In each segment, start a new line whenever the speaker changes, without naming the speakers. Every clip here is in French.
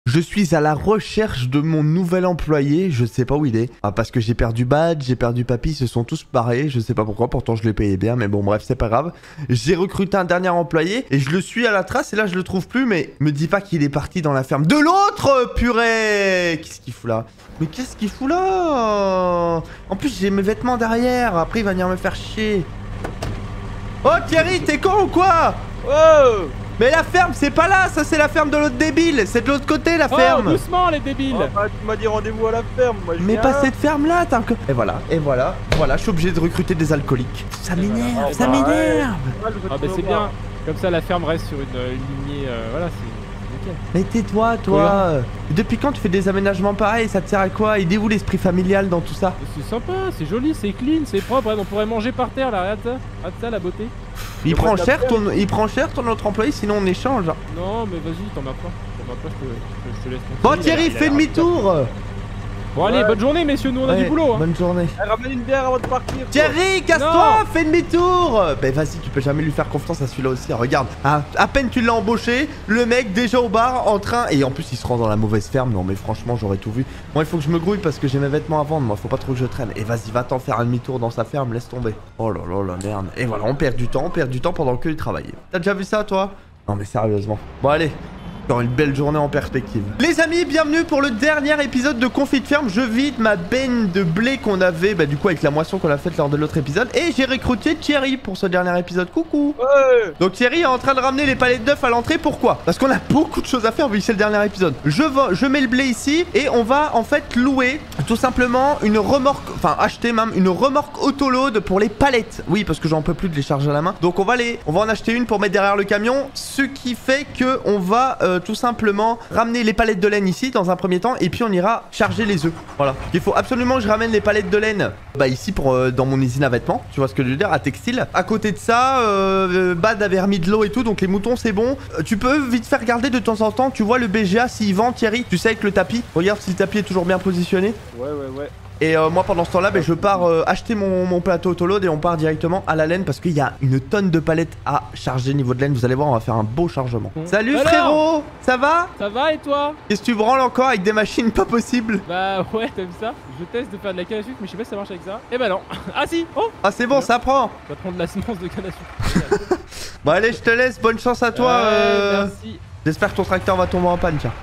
Je suis à la recherche de mon nouvel employé, je sais pas où il est. Ah, parce que j'ai perdu Badge, j'ai perdu Papy, ils se sont tous barrés, je sais pas pourquoi, pourtant je les payais bien, mais bon bref, c'est pas grave. J'ai recruté un dernier employé et je le suis à la trace et là je le trouve plus, mais me dis pas qu'il est parti dans la ferme de l'autre, purée. Qu'est-ce qu'il fout là? Mais qu'est-ce qu'il fout là? En plus j'ai mes vêtements derrière, après il va venir me faire chier. Oh Thierry, t'es con ou quoi?
Oh!
Mais la ferme, c'est pas là, ça c'est la ferme de l'autre débile, c'est de l'autre côté la
Oh,
ferme.
doucement les débiles.
Oh, bah, tu m'as dit rendez-vous à la ferme, moi je
Mais
viens.
pas cette ferme là, t'as que... Et voilà, voilà, je suis obligé de recruter des alcooliques. Ça m'énerve, ça m'énerve.
Ah bah c'est bien, comme ça la ferme reste sur une lignée, voilà, c'est nickel.
Mais tais-toi, toi. Depuis quand tu fais des aménagements pareils? Ça te sert à quoi? Il est où l'esprit familial dans tout ça?
C'est sympa, c'est joli, c'est clean, c'est propre, regarde, on pourrait manger par terre là, regarde ça la beauté.
Il prend cher ton autre employé, sinon on échange.
Non mais vas-y, t'emmerdes pas, je te laisse.
Bon
continuer,
Thierry,
il a
fais
l'air
demi-tour.
Bon allez, bonne journée messieurs, nous on a du boulot hein.
Bonne journée.
Ramène une bière avant de partir.
Thierry, casse-toi, fais demi-tour. Ben vas-y, tu peux jamais lui faire confiance à celui-là aussi. Regarde, à peine tu l'as embauché, le mec déjà au bar en train... Et en plus il se rend dans la mauvaise ferme. Non mais franchement j'aurais tout vu. Moi il faut que je me grouille parce que j'ai mes vêtements à vendre. Moi faut pas trop que je traîne. Et vas-y, va t'en faire un demi-tour dans sa ferme, laisse tomber. Oh là là la merde. Et voilà, on perd du temps pendant que il travaillait. T'as déjà vu ça toi? Non mais sérieusement. Bon allez. Une belle journée en perspective. Les amis, bienvenue pour le dernier épisode de Confit de Ferme. Je vide ma benne de blé qu'on avait, du coup avec la moisson qu'on a faite lors de l'autre épisode. Et j'ai recruté Thierry pour ce dernier épisode. Coucou.
Ouais.
Donc Thierry est en train de ramener les palettes d'œufs à l'entrée. Pourquoi? Parce qu'on a beaucoup de choses à faire vu que c'est le dernier épisode. Je mets le blé ici et on va en fait louer tout simplement une remorque, enfin acheter même une remorque autoload pour les palettes. Oui, parce que j'en peux plus de les charger à la main. Donc on va en acheter une pour mettre derrière le camion. Ce qui fait que on va tout simplement ramener les palettes de laine ici dans un premier temps et puis on ira charger les œufs. Voilà. Il faut absolument que je ramène les palettes de laine ici pour dans mon usine à vêtements. Tu vois ce que je veux dire? À textile. À côté de ça, Bad avait remis de l'eau et tout, donc les moutons c'est bon. Tu peux vite faire regarder de temps en temps, tu vois le BGA s'il vend Thierry. Tu sais avec le tapis. Regarde si le tapis est toujours bien positionné.
Ouais.
Et moi pendant ce temps là je pars acheter mon plateau autoload et on part directement à la laine parce qu'il y a une tonne de palettes à charger niveau de laine. Vous allez voir, on va faire un beau chargement. Salut
alors,
frérot, ça va?
Ça va et toi?
Qu'est-ce que tu branles encore avec des machines pas possibles?
Bah ouais, t'aimes ça? Je teste de faire de la canne à sucre mais je sais pas si ça marche avec ça. Eh bah non. Ah si. Oh.
Ah c'est bon, ça prend.
Tu vas prendre de la semence de canne à sucre.
Bon allez, je te laisse, bonne chance à toi.
Merci.
J'espère que ton tracteur va tomber en panne, tiens.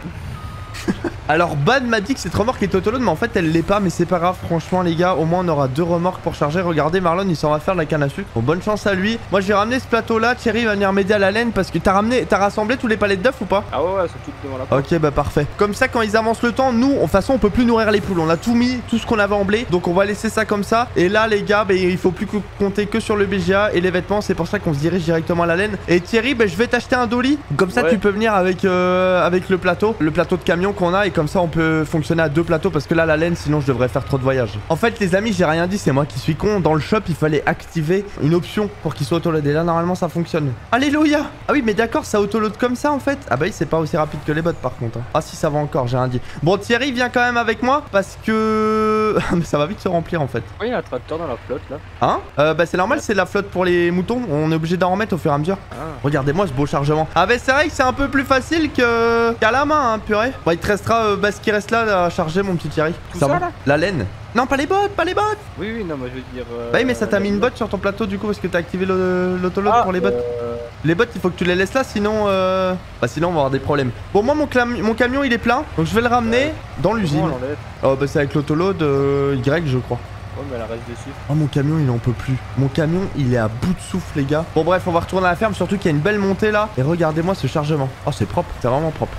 Alors Bad m'a dit que cette remorque est autoload, mais en fait elle l'est pas, mais c'est pas grave. Franchement les gars, au moins on aura 2 remorques pour charger. Regardez, Marlon il s'en va faire de la canne à sucre. Bon, bonne chance à lui. Moi je vais ramener ce plateau là. Thierry va venir m'aider à la laine parce que t'as rassemblé tous les palettes d'œufs ou pas?
Ah ouais, elles sont toutes devant la porte.
Ok, bah parfait. Comme ça quand ils avancent le temps, nous de toute façon on peut plus nourrir les poules. On a tout mis, tout ce qu'on avait en blé, donc on va laisser ça comme ça. Et là les gars, il faut plus compter que sur le BGA et les vêtements. C'est pour ça qu'on se dirige directement à la laine. Et Thierry, je vais t'acheter un dolly. Comme ça tu peux venir avec le plateau de camion qu'on a, et comme ça on peut fonctionner à 2 plateaux parce que là la laine sinon je devrais faire trop de voyages. En fait les amis, j'ai rien dit, c'est moi qui suis con. Dans le shop il fallait activer une option pour qu'il soit autoload et là normalement ça fonctionne. Alléluia. Ah oui mais d'accord, ça autoload comme ça en fait. Ah bah oui, c'est pas aussi rapide que les bots par contre. Ah si, ça va encore, j'ai rien dit. Bon Thierry viens quand même avec moi parce que mais ça va vite se remplir en fait.
Oui, il y a un tracteur dans la flotte là.
Hein? C'est normal, c'est la flotte pour les moutons. On est obligé d'en remettre au fur et à mesure. Regardez-moi ce beau chargement. Ah bah c'est vrai que c'est un peu plus facile qu'à la main hein, purée. Bon il te restera ce qui reste là à charger mon petit Thierry.
Tout ça
va
là?
La laine. Non pas les bottes, pas les bottes.
Oui, non, mais je veux dire...
Bah oui mais ça t'a mis une botte sur ton plateau du coup parce que t'as activé l'autoload pour les bottes. Les bottes il faut que tu les laisses là sinon sinon on va avoir des problèmes. Bon moi mon camion il est plein donc je vais le ramener dans l'usine. Oh bah c'est avec l'autoload Y je crois.
Ouais mais elle reste dessus.
Oh mon camion il en peut plus. Mon camion il est à bout de souffle les gars. Bon bref on va retourner à la ferme, surtout qu'il y a une belle montée là. Et regardez-moi ce chargement. Oh c'est propre, c'est vraiment propre.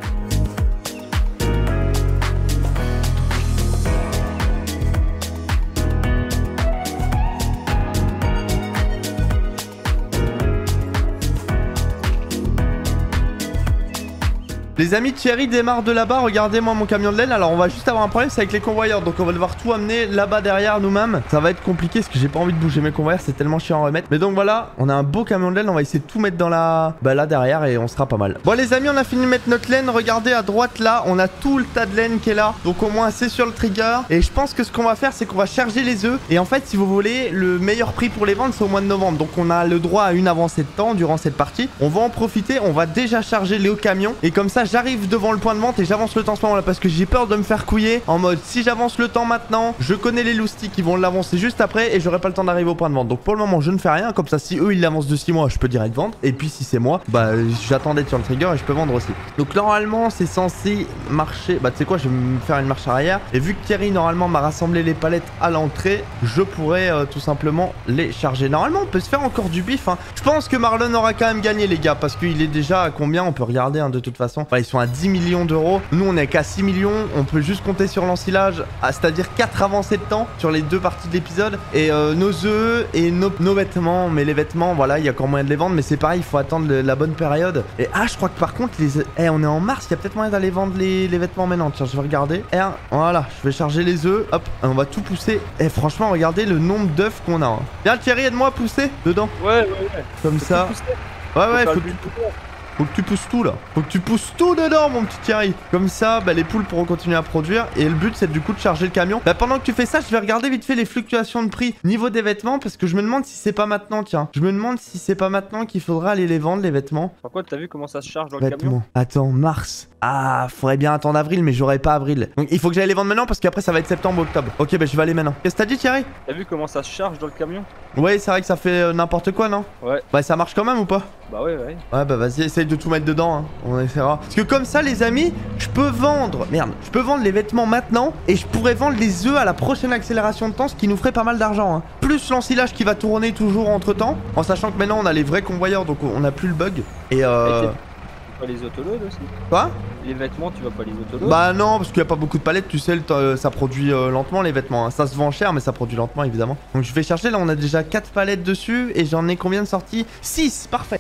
Les amis, Thierry démarre de là-bas. Regardez-moi mon camion de laine. Alors on va juste avoir un problème, c'est avec les convoyeurs. Donc on va devoir tout amener là-bas derrière nous-mêmes. Ça va être compliqué parce que j'ai pas envie de bouger mes convoyeurs, c'est tellement chiant à remettre. Mais donc voilà, on a un beau camion de laine. On va essayer de tout mettre dans la... là derrière et on sera pas mal. Bon les amis, on a fini de mettre notre laine. Regardez à droite là, on a tout le tas de laine qui est là. Donc au moins c'est sur le trigger. Et je pense que ce qu'on va faire, c'est qu'on va charger les œufs. Et en fait, si vous voulez, le meilleur prix pour les vendre, c'est au mois de novembre. Donc on a le droit à une avancée de temps durant cette partie. On va en profiter, on va déjà charger les hauts camions. Et comme ça, j'arrive devant le point de vente et j'avance le temps en ce moment là parce que j'ai peur de me faire couiller. En mode, si j'avance le temps maintenant, je connais les loustiques qui vont l'avancer juste après et j'aurai pas le temps d'arriver au point de vente. Donc pour le moment, je ne fais rien. Comme ça, si eux ils l'avancent de 6 mois, je peux direct vendre. Et puis si c'est moi, bah j'attends d'être sur le trigger et je peux vendre aussi. Donc normalement, c'est censé marcher. Bah tu sais quoi, je vais me faire une marche arrière. Et vu que Thierry normalement m'a rassemblé les palettes à l'entrée, je pourrais tout simplement les charger. Normalement, on peut se faire encore du bif. Hein. Je pense que Marlon aura quand même gagné les gars parce qu'il est déjà à combien? On peut regarder hein, de toute façon. Enfin, ils sont à 10 millions d'euros. Nous, on est qu'à 6 millions. On peut juste compter sur l'ensilage, c'est-à-dire 4 avancées de temps sur les 2 parties de l'épisode. Et nos œufs et nos vêtements. Mais les vêtements, voilà, il y a encore moyen de les vendre. Mais c'est pareil, il faut attendre la bonne période. Et je crois que par contre, on est en mars. Il y a peut-être moyen d'aller vendre les vêtements maintenant. Tiens, je vais regarder. Voilà, je vais charger les œufs. Hop, on va tout pousser. Et franchement, regardez le nombre d'œufs qu'on a. Hein. Viens, Thierry, aide-moi à pousser dedans.
Ouais.
Comme ça. Ouais, faut que tu pousses tout là. Faut que tu pousses tout dedans, mon petit Thierry. Comme ça, bah, les poules pourront continuer à produire. Et le but, c'est du coup de charger le camion. Bah, pendant que tu fais ça, je vais regarder vite fait les fluctuations de prix niveau des vêtements. Parce que je me demande si c'est pas maintenant, tiens. Je me demande si c'est pas maintenant qu'il faudra aller les vendre, les vêtements.
Par contre, t'as vu comment ça se charge dans le camion?
Attends, mars. Faudrait bien attendre avril, mais j'aurais pas avril. Donc il faut que j'aille les vendre maintenant parce qu'après ça va être septembre, octobre. Ok, bah je vais aller maintenant. Qu'est-ce que t'as dit, Thierry?
T'as vu comment ça se charge dans le camion?
Ouais, c'est vrai que ça fait n'importe quoi, non?
Ouais.
Bah ça marche quand même ou pas?
Bah ouais.
Ouais, bah vas-y, essaye de tout mettre dedans, hein. On essaiera. Parce que comme ça, les amis, je peux vendre. Merde, je peux vendre les vêtements maintenant et je pourrais vendre les œufs à la prochaine accélération de temps, ce qui nous ferait pas mal d'argent. Hein. Plus l'ensilage qui va tourner toujours entre temps, en sachant que maintenant on a les vrais convoyeurs, donc on a plus le bug. Et
les autoloads aussi?
Quoi?
Les vêtements, tu vas pas les autoloads?
Bah non, parce qu'il n'y a pas beaucoup de palettes, tu sais, ça produit lentement les vêtements. Hein. Ça se vend cher, mais ça produit lentement évidemment. Donc je vais chercher, là on a déjà 4 palettes dessus et j'en ai combien de sorties? 6, parfait.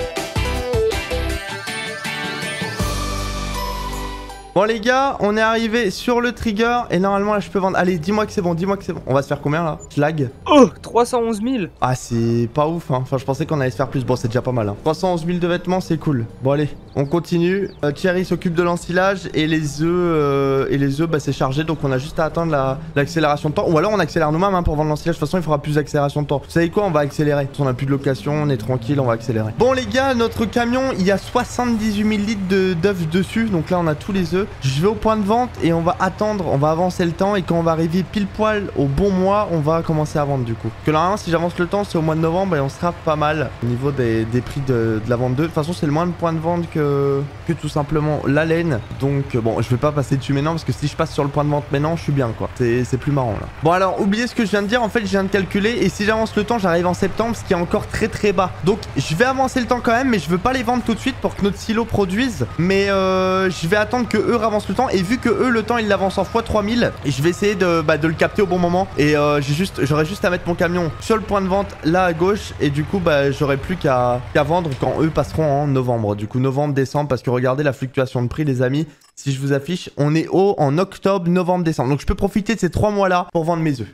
Bon les gars, on est arrivé sur le trigger et normalement là je peux vendre. Allez, dis-moi que c'est bon, dis-moi que c'est bon. On va se faire combien là? Slag.
Oh, 311 000.
Ah c'est pas ouf hein. Enfin je pensais qu'on allait se faire plus. Bon c'est déjà pas mal hein. 311 000 de vêtements c'est cool. Bon allez, on continue. Thierry s'occupe de l'ensilage et les œufs bah c'est chargé. Donc on a juste à attendre l'accélération de temps. Ou alors on accélère nous-mêmes hein, pour vendre l'ensilage. De toute façon il faudra plus d'accélération de temps. Vous savez quoi? On va accélérer. On a plus de location, on est tranquille, on va accélérer. Bon les gars, notre camion il y a 78 000 litres d'œufs dessus. Donc là on a tous les œufs. Je vais au point de vente et on va attendre, on va avancer le temps et quand on va arriver pile poil au bon mois, on va commencer à vendre du coup. Que normalement si j'avance le temps, c'est au mois de novembre et on sera pas mal au niveau des prix de la vente d'œufs. De toute façon c'est le moins de points de vente que tout simplement la laine. Donc bon, je vais pas passer dessus maintenant parce que si je passe sur le point de vente maintenant, je suis bien quoi. C'est plus marrant là. Bon alors, oubliez ce que je viens de dire, en fait je viens de calculer et si j'avance le temps, j'arrive en septembre, ce qui est encore très bas. Donc je vais avancer le temps quand même, mais je veux pas les vendre tout de suite pour que notre silo produise. Mais je vais attendre que eux avancent le temps et vu que eux le temps ils l'avancent en x3000 et je vais essayer de le capter au bon moment et j'aurais juste à mettre mon camion sur le point de vente là à gauche et du coup bah j'aurai plus qu'à vendre quand eux passeront en novembre, du coup novembre décembre, parce que regardez la fluctuation de prix les amis. Si je vous affiche, on est haut en octobre, novembre, décembre, donc je peux profiter de ces 3 mois là pour vendre mes œufs.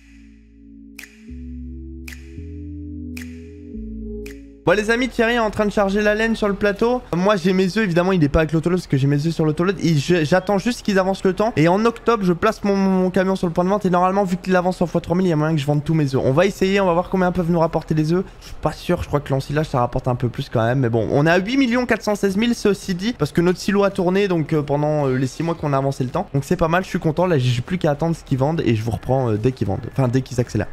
Bon les amis, Thierry est en train de charger la laine sur le plateau. Moi j'ai mes œufs, évidemment il n'est pas avec l'autoload parce que j'ai mes œufs sur l'autoload. J'attends juste qu'ils avancent le temps. Et en octobre je place mon camion sur le point de vente. Et normalement vu qu'il avance en x3000, il y a moyen que je vende tous mes œufs. On va essayer, on va voir combien peuvent nous rapporter les œufs. Je suis pas sûr, je crois que l'ensilage ça rapporte un peu plus quand même. Mais bon, on est à 8 416 000 ceci dit. Parce que notre silo a tourné donc pendant les 6 mois qu'on a avancé le temps. Donc c'est pas mal, je suis content. Là j'ai plus qu'à attendre ce qu'ils vendent. Et je vous reprends dès qu'ils vendent. Enfin dès qu'ils accélèrent.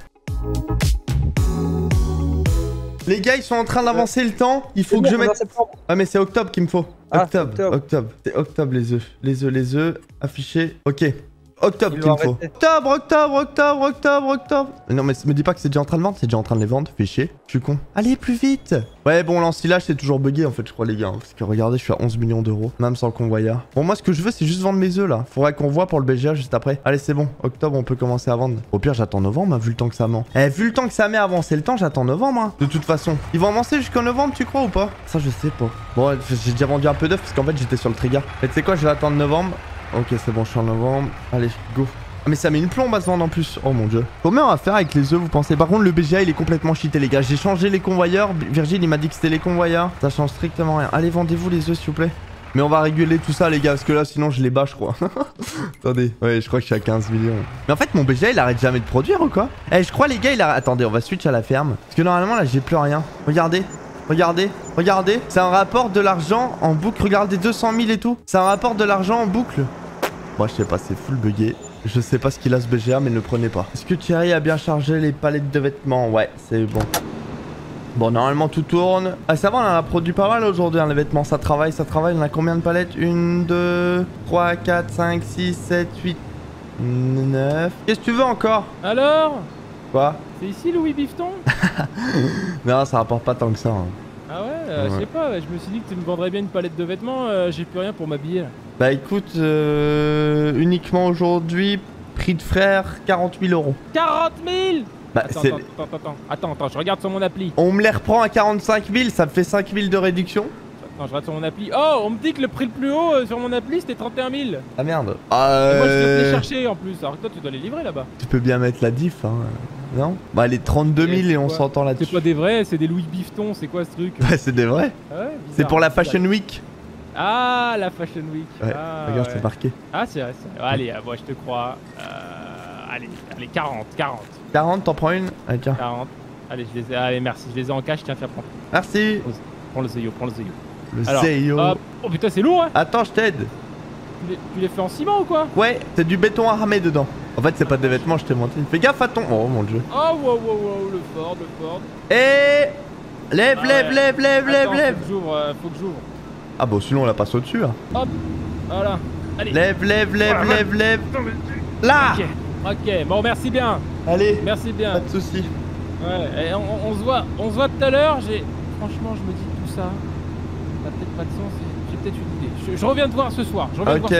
Les gars, ils sont en train d'avancer le temps. Il faut que je mette... Ah, mais c'est octobre qu'il me faut. Octobre. C'est octobre les œufs. Les œufs affichés. Ok. Octobre qu'il me faut. Octobre. Non, mais me dis pas que c'est déjà en train de vendre. C'est déjà en train de les vendre. Fais chier. Je suis con. Allez, plus vite. Ouais, bon, l'ensilage, c'est toujours bugué en fait, je crois, les gars. Hein, parce que regardez, je suis à 11 millions d'euros. Même sans le convoyeur. Bon, moi, ce que je veux, c'est juste vendre mes œufs là. Faudrait qu'on voit pour le BGA juste après. Allez, c'est bon. Octobre, on peut commencer à vendre. Au pire, j'attends novembre, hein, vu le temps que ça met. Vu le temps que ça met à avancer le temps, j'attends novembre. Hein. De toute façon. Ils vont avancer jusqu'en novembre, tu crois ou pas? Ça, je sais pas. Bon, j'ai déjà vendu un peu d'œufs parce qu'en fait, j'étais sur le trigger. Et tu sais quoi, je vais attendre novembre. Ok, c'est bon, je suis en novembre. Allez, go. Ah mais ça met une plombe à se vendre en plus. Oh mon dieu. Combien on va faire avec les œufs vous pensez? Par contre le BGA il est complètement cheaté les gars. J'ai changé les convoyeurs. Virgile il m'a dit que c'était les convoyeurs. Ça change strictement rien. Allez vendez-vous les œufs s'il vous plaît. Mais on va réguler tout ça les gars. Parce que là sinon je les bats je crois. Attendez. Ouais je crois que je suis à 15 millions. Mais en fait mon BGA il arrête jamais de produire ou quoi? Eh je crois les gars il arrête. Attendez on va switch à la ferme. Parce que normalement là j'ai plus rien. Regardez. Regardez, regardez. C'est un rapport de l'argent en boucle. Regardez, 200 000 et tout. C'est un rapport de l'argent en boucle. Moi, je sais pas, c'est full bugué. Je sais pas ce qu'il a ce BGA, mais ne le prenez pas. Est-ce que Thierry a bien chargé les palettes de vêtements? Ouais, c'est bon. Bon, normalement, tout tourne. Ah, ça va, on en a produit pas mal aujourd'hui, hein, les vêtements. Ça travaille, ça travaille. On a combien de palettes? 1, 2, 3, 4, 5, 6, 7, 8, 9. Qu'est-ce que tu veux encore?
Alors?
Quoi?
C'est ici Louis Bifton?
Non, ça rapporte pas tant que ça. Hein.
Ah ouais, je sais pas, je me suis dit que tu me vendrais bien une palette de vêtements, j'ai plus rien pour m'habiller là.
Bah écoute, uniquement aujourd'hui, prix de frère, 40 000 euros.
40 000!
Bah
Attends, je regarde sur mon appli.
On me les reprend à 45 000, ça me fait 5 000 de réduction.
Attends, je regarde sur mon appli. Oh, on me dit que le prix le plus haut sur mon appli c'était 31 000.
Ah merde.
Et moi je vais les chercher en plus, alors que toi tu dois les livrer là-bas.
Tu peux bien mettre la diff, hein. Non? Bah les 32 000 et on s'entend là-dessus.
C'est pas des vrais, c'est des Louis Bifton, c'est quoi ce truc?
Ouais, c'est des vrais.
Ah ouais,
c'est pour la Fashion Week.
Ah, la Fashion Week.
Ouais,
ah,
regarde,
ouais.
c'est marqué.
Ah, c'est vrai, c'est vrai. Allez, moi je te crois. Allez, 40.
40, t'en prends une? Allez, tiens.
40. Allez, allez, merci, je les ai en cash, tiens, prends.
Merci.
Prends le Zeyo, prends le Zeyo.
Le Zeyo.
Oh putain, c'est lourd, hein.
Attends, je t'aide.
Tu les fais en ciment ou quoi?
Ouais, c'est du béton armé dedans. En fait, c'est pas des vêtements, je t'ai menti. Fais gaffe à ton... Oh mon dieu.
Oh, wow, le Ford.
Et... Lève.
Attends, faut que j'ouvre.
Ah bon, sinon on la passe au-dessus, hein.
Hop, voilà. Allez.
Lève. Là.
Ok, bon, merci bien.
Allez.
Merci bien.
Pas de soucis.
Ouais, et on se voit tout à l'heure. Franchement, je me dis tout ça, ça n'a peut-être pas de sens. J'ai peut-être une idée. Je reviens te voir ce soir.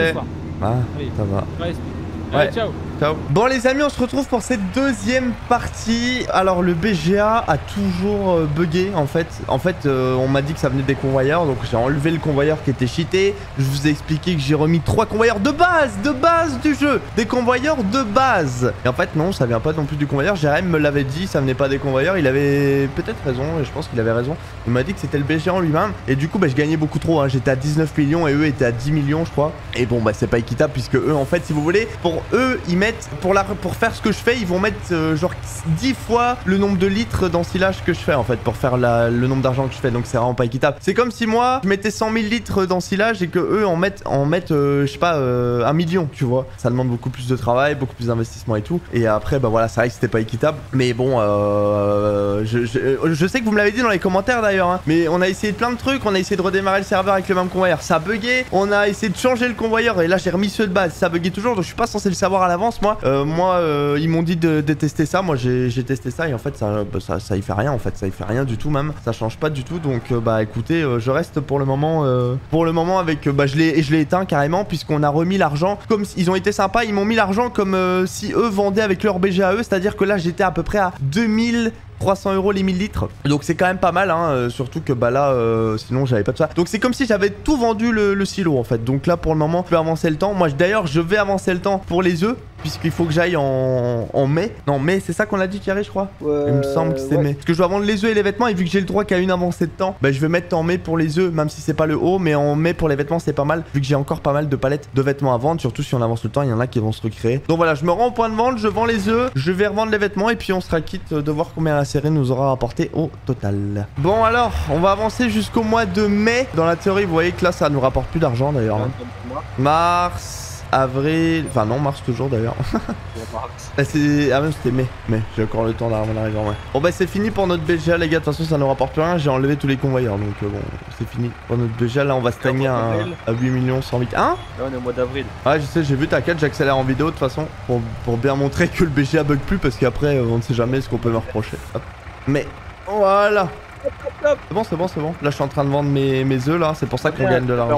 Ah,
allez,
ça va.
Allez, ciao.
Bon les amis, on se retrouve pour cette deuxième partie. Alors le BGA a toujours bugué en fait. On m'a dit que ça venait des convoyeurs, donc j'ai enlevé le convoyeur qui était cheaté. Je vous ai expliqué que j'ai remis 3 convoyeurs de base du jeu. Des convoyeurs de base. Et en fait non, ça vient pas non plus du convoyeur. Jérém me l'avait dit, ça venait pas des convoyeurs. Il avait peut-être raison, et je pense qu'il avait raison. Il m'a dit que c'était le BGA en lui-même. Et du coup bah je gagnais beaucoup trop, hein. J'étais à 19 millions et eux étaient à 10 millions je crois. Et bon bah c'est pas équitable puisque eux en fait si vous voulez, pour eux ils mettent pour faire ce que je fais, ils vont mettre genre 10 fois le nombre de litres d'ensilage que je fais en fait pour faire le nombre d'argent que je fais, donc c'est vraiment pas équitable. C'est comme si moi je mettais 100 000 litres d'ensilage et que eux en mettent je sais pas 1 million, tu vois. Ça demande beaucoup plus de travail, beaucoup plus d'investissement et tout. Et après bah voilà, c'est vrai que c'était pas équitable. Mais bon, je sais que vous me l'avez dit dans les commentaires d'ailleurs, hein, mais on a essayé plein de trucs, on a essayé de redémarrer le serveur avec le même convoyeur, ça a bugué. On a essayé de changer le convoyeur et là j'ai remis ceux de base, ça buguait toujours, donc je suis pas censé le savoir à l'avance moi. Ils m'ont dit de tester ça, moi j'ai testé ça et en fait ça y fait rien en fait, ça y fait rien du tout même, ça change pas du tout, donc bah écoutez, je reste pour le moment avec, je l'ai éteint carrément puisqu'on a remis l'argent, comme ils ont été sympas, ils m'ont mis l'argent comme si eux vendaient avec leur BGA, c'est à dire que là j'étais à peu près à 2300 € les 1000 litres, donc c'est quand même pas mal, hein, surtout que bah là sinon j'avais pas de ça, donc c'est comme si j'avais tout vendu le silo en fait, donc là pour le moment je vais avancer le temps. Moi d'ailleurs je vais avancer le temps pour les œufs puisqu'il faut que j'aille en mai. Non, mai, c'est ça qu'on a dit, Thierry, je crois. Il me semble que c'est mai. Parce que je dois vendre les œufs et les vêtements, et vu que j'ai le droit qu'à une avancée de temps, bah je vais mettre en mai pour les œufs, même si c'est pas le haut, mais en mai pour les vêtements, c'est pas mal, vu que j'ai encore pas mal de palettes de vêtements à vendre, surtout si on avance le temps, il y en a qui vont se recréer. Donc voilà, je me rends au point de vente, je vends les œufs, je vais revendre les vêtements, et puis on sera quitte de voir combien la série nous aura rapporté au total. Bon alors, on va avancer jusqu'au mois de mai. Dans la théorie, vous voyez que là, ça nous rapporte plus d'argent d'ailleurs. Hein. Mars... avril, enfin non, mars toujours d'ailleurs. Ah même c'était mai, j'ai encore le temps d'arriver en mai. Bon bah c'est fini pour notre BGA les gars, de toute façon ça ne rapporte plus rien, j'ai enlevé tous les convoyeurs, donc bon c'est fini pour notre BGA, là on va stagner à 8 millions 108. Hein?
Là on est au mois d'avril.
Ouais je sais, j'ai vu, t'inquiète, j'accélère en vidéo de toute façon pour bien montrer que le BGA bug plus, parce qu'après on ne sait jamais ce qu'on peut me reprocher. Hop. Mais voilà. C'est bon. Là, je suis en train de vendre mes œufs, là. C'est pour ça qu'on gagne de l'argent.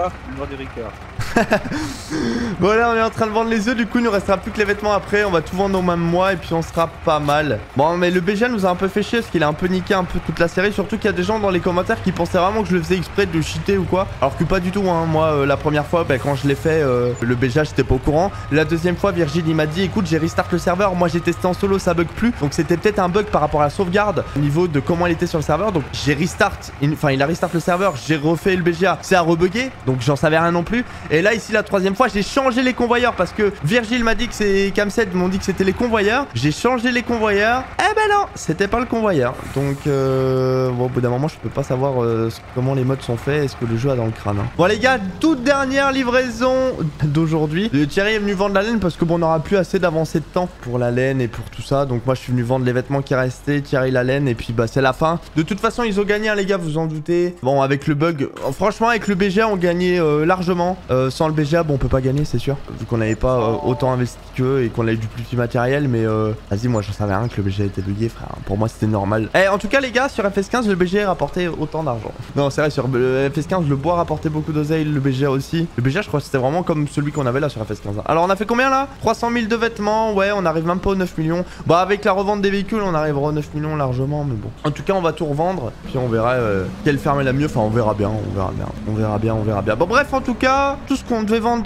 Voilà, on est en train de vendre les œufs. Du coup, il nous restera plus que les vêtements après. On va tout vendre au même mois et puis on sera pas mal. Bon, mais le BGA nous a un peu fait chier parce qu'il a un peu niqué un peu toute la série. Surtout qu'il y a des gens dans les commentaires qui pensaient vraiment que je le faisais exprès de cheater ou quoi. Alors que pas du tout, hein. Moi, la première fois, bah, quand je l'ai fait, le BGA, j'étais pas au courant. La deuxième fois, Virgile, il m'a dit écoute, j'ai restart le serveur. Moi, j'ai testé en solo, ça bug plus. Donc, c'était peut-être un bug par rapport à la sauvegarde au niveau de comment il était sur le serveur. Donc, j'ai il a restart le serveur, j'ai refait le BGA, c'est à rebugger, donc j'en savais rien non plus. Et Mais là ici la troisième fois j'ai changé les convoyeurs parce que Virgile m'a dit que c'est Camset m'ont dit que c'était les convoyeurs. J'ai changé les convoyeurs. Eh ben non, c'était pas le convoyeur. Donc bon, au bout d'un moment je peux pas savoir comment les modes sont faits. Est-ce que le jeu a dans le crâne hein. Bon les gars, toute dernière livraison d'aujourd'hui. Thierry est venu vendre la laine parce que bon on n'aura plus assez d'avancée de temps pour la laine et pour tout ça. Donc moi je suis venu vendre les vêtements qui restaient, Thierry la laine et puis bah c'est la fin. De toute façon ils ont gagné hein, les gars, vous en doutez. Bon avec le bug, franchement avec le BGA on gagnait largement. Sans le BGA bon on peut pas gagner c'est sûr. Vu qu'on n'avait pas autant investi qu'eux et qu'on avait du plus petit matériel. Mais vas-y moi je savais rien que le BGA était bugué frère. Pour moi c'était normal. Eh en tout cas les gars sur FS15 le BGA rapportait autant d'argent. Non c'est vrai sur FS15 le bois rapportait beaucoup d'oseille, le BGA aussi. Le BGA je crois que c'était vraiment comme celui qu'on avait là sur FS15. Alors on a fait combien là? 300 000 de vêtements, ouais on arrive même pas aux 9 millions. Bah avec la revente des véhicules on arrivera aux 9 millions largement mais bon. En tout cas on va tout revendre. Puis on verra quelle ferme est la mieux. Enfin on verra bien, on verra bien. Bon bref en tout cas, tout ce qu'on devait vendre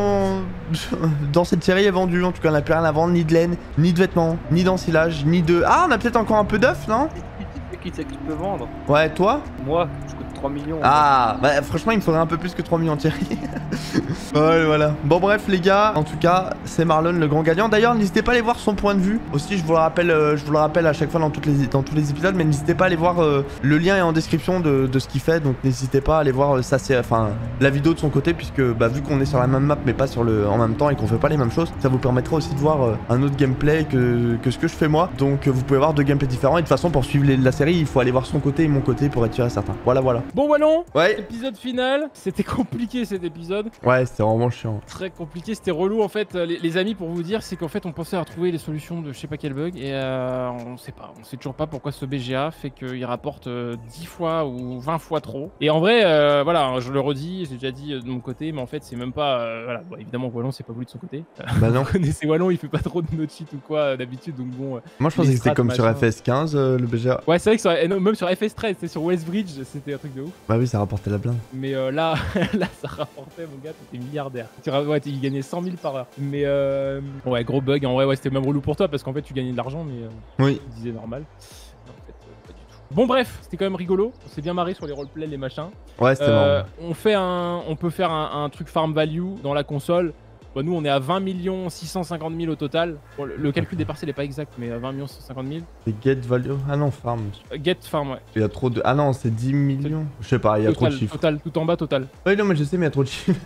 dans cette série est vendu. En tout cas on n'a plus rien à vendre, ni de laine, ni de vêtements, ni d'ensilage, ni de... Ah on a peut-être encore un peu d'œufs non?
Qui c'est qui peut vendre?
Ouais toi?
Moi, je coûte 3 millions.
Ah bah franchement il me faudrait un peu plus que 3 millions Thierry. Ouais voilà. Bon bref les gars, en tout cas c'est Marlon le grand gagnant. D'ailleurs n'hésitez pas à aller voir son point de vue. Aussi je vous le rappelle à chaque fois dans tous les épisodes. Mais n'hésitez pas à aller voir le lien est en description de ce qu'il fait. Donc n'hésitez pas à aller voir la vidéo de son côté. Puisque bah, vu qu'on est sur la même map mais pas sur en même temps et qu'on fait pas les mêmes choses, ça vous permettra aussi de voir un autre gameplay que ce que je fais moi. Donc vous pouvez voir deux gameplays différents. Et de toute façon pour suivre la série il faut aller voir son côté et mon côté pour être sûr et certain. Voilà.
Bon Wallon,
ouais.
Épisode final. C'était compliqué cet épisode.
Ouais c'était vraiment chiant.
Très compliqué, c'était relou en fait. Les amis pour vous dire c'est qu'en fait on pensait à trouver les solutions de je sais pas quel bug. Et on sait toujours pas pourquoi ce BGA fait qu'il rapporte 10 fois ou 20 fois trop. Et en vrai voilà, je le redis, j'ai déjà dit de mon côté. Mais en fait c'est même pas... voilà, bon, évidemment Wallon c'est pas voulu de son côté.
Bah non.
Vous connaissez Wallon, il fait pas trop de no cheat ou quoi d'habitude. Donc bon...
Moi je pensais que c'était comme sur FS15 le BGA.
Ouais c'est vrai que même sur FS13 c'était sur Westbridge, c'était un truc de ouf.
Bah oui ça rapportait la blinde.
Mais là ça rapportait mon gars, t'étais milliardaire. Ouais il gagnait 100 000 par heure. Mais ouais gros bug, en vrai ouais c'était même relou pour toi parce qu'en fait tu gagnais de l'argent mais
oui.
Tu disais normal. Non, en fait, pas du tout. Bon bref, c'était quand même rigolo, on s'est bien marré sur les roleplays, les machins.
Ouais c'était marrant.
On peut faire un truc farm value dans la console. Bah, nous on est à 20 650 000 au total. Bon, le calcul des parcelles n'est pas exact mais 20 150 000.
C'est get value. Ah non farm.
Get farm ouais.
Il y a trop de... Ah non c'est 10 millions. Je sais pas, il y a trop de chiffres.
Total, tout en bas total.
Oui non mais je sais mais il y a trop de chiffres.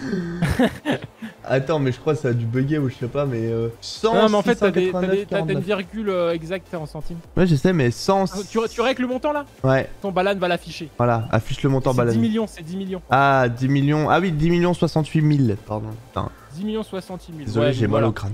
Attends mais je crois que ça a dû bugger ou je sais pas mais 100.
Non mais en fait t'as une
49.
virgule exacte en centimes.
Ouais je sais mais 100.
Tu règles le montant là?
Ouais.
Ton balade va l'afficher.
Voilà, affiche le montant balade.
C'est 10 millions, c'est 10 millions.
Ah 10 millions. Ah oui 10 millions 68 000. Pardon. Putain.
10 68 000.
Désolé
ouais,
j'ai mal
voilà.
au crâne.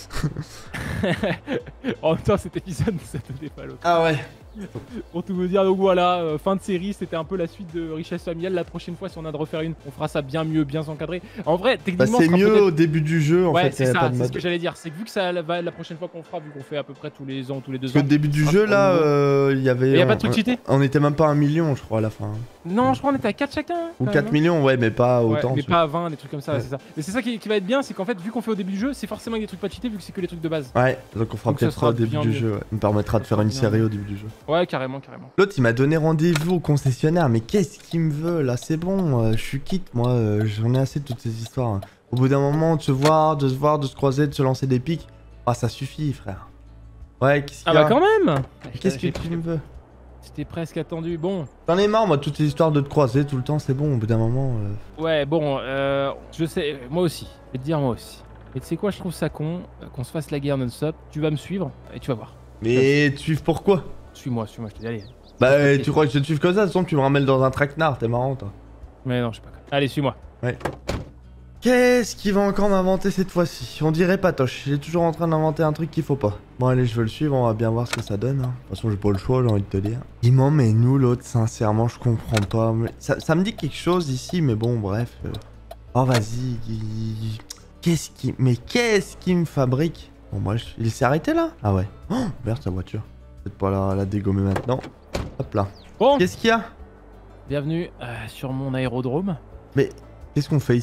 En même temps cet épisode ça tenait pas l'autre.
Ah ouais.
Pour tout vous dire, donc voilà, fin de série, c'était un peu la suite de Richesse Familiale. La prochaine fois, si on a de refaire une, on fera ça bien mieux, bien encadré. En vrai, techniquement,
bah, c'est mieux au début du jeu en fait.
Ouais, c'est ça, c'est ce que j'allais dire. C'est que vu que ça va la prochaine fois qu'on fera, vu qu'on fait à peu près tous les ans, tous les 2 ans.
Parce que au début du jeu là, il y avait.
Y a pas de truc cheaté.
On était même pas à 1 million, je crois à la fin.
Non, je crois qu'on était à 4 chacun.
Ou 4 millions, ouais, mais pas autant.
Mais pas à 20, des trucs comme ça, ouais. C'est ça. Mais c'est ça qui va être bien, c'est qu'en fait, vu qu'on fait au début du jeu, c'est forcément des trucs pas cheatés, vu que c'est que les trucs de base.
Ouais, donc on fera peut-être au début du jeu. Ouais. Ça me permettra de faire une série au début du jeu.
Ouais, carrément.
L'autre, il m'a donné rendez-vous au concessionnaire, mais qu'est-ce qu'il me veut là? C'est bon, je suis quitte, moi, j'en ai assez de toutes ces histoires. Au bout d'un moment, de se voir, de se croiser, de se lancer des pics, ah ça suffit, frère. Ouais, qu'est-ce qu'il y a?
Ah bah quand même.
Qu'est-ce que tu me veux?
C'était presque attendu, bon.
J'en ai marre, moi, toutes ces histoires de te croiser tout le temps, c'est bon, au bout d'un moment.
Ouais, bon, je sais, moi aussi, je vais te dire moi aussi. Et tu sais quoi, je trouve ça con qu'on se fasse la guerre non-stop. Tu vas me suivre et tu vas voir.
Mais tu suives pourquoi?
Suis-moi, je te dis, allez.
Bah, tu crois que je te suive comme ça? De toute façon, tu me ramènes dans un traquenard, t'es marrant, toi.
Mais non, je sais pas. Allez, suis-moi.
Ouais. Qu'est-ce qu'il va encore m'inventer cette fois-ci? On dirait Patoche, il est toujours en train d'inventer un truc qu'il faut pas. Bon allez, je vais le suivre, on va bien voir ce que ça donne. Hein. De toute façon, j'ai pas le choix, j'ai envie de te dire. Il m'en met nous l'autre, sincèrement, je comprends pas. Mais ça me dit quelque chose ici, mais bon, bref. Oh vas-y, qu'est-ce qui me fabrique? Bon, moi, il s'est arrêté là? Ah ouais. Oh, merde, sa voiture. Peut-être pas la dégommer maintenant. Hop là.
Bon.
Qu'est-ce qu'il y a?
Bienvenue sur mon aérodrome.
Mais qu'est-ce qu'on fait ici?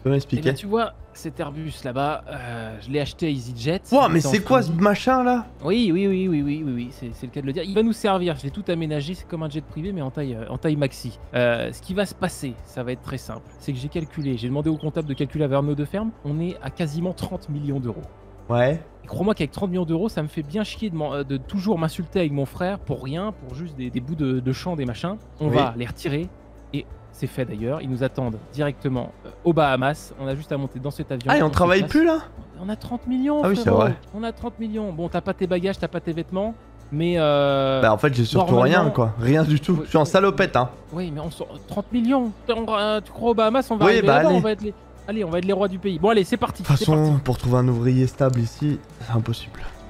peux m'expliquer?
Tu vois, cet Airbus là-bas, je l'ai acheté à EasyJet.
Wow, mais
Il était
c'est
en
quoi ce
Flandie.
machin là?
Oui, c'est le cas de le dire. Il va nous servir, je l'ai tout aménagé, c'est comme un jet privé mais en taille maxi. Ce qui va se passer, ça va être très simple. C'est que j'ai calculé, j'ai demandé au comptable de calculer avec nos deux fermes, on est à quasiment 30 millions d'euros.
Ouais.
Et crois-moi qu'avec 30 millions d'euros, ça me fait bien chier de toujours m'insulter avec mon frère pour rien, pour juste des bouts de champ, des machins. On
Oui.
va les retirer et c'est fait d'ailleurs. Ils nous attendent directement aux Bahamas. On a juste à monter dans cet avion.
Ah, et on
se
travaille
place.
plus là?
On a 30 millions.
Ah oui, c'est
frérot.
vrai.
On a 30 millions. Bon, t'as pas tes bagages, t'as pas tes vêtements, mais.
Bah, en fait, j'ai surtout
normalement-
rien quoi. Rien du tout.
Ouais,
Je suis en salopette, hein.
Oui, mais on sort 30 millions. Tu crois aux Bahamas, on va
Oui,
arriver
bah,
là-bas,
allez.
on va être les rois du pays. Bon, allez, c'est parti.
De toute
c'est parti.
façon, pour trouver un ouvrier stable ici, c'est impossible.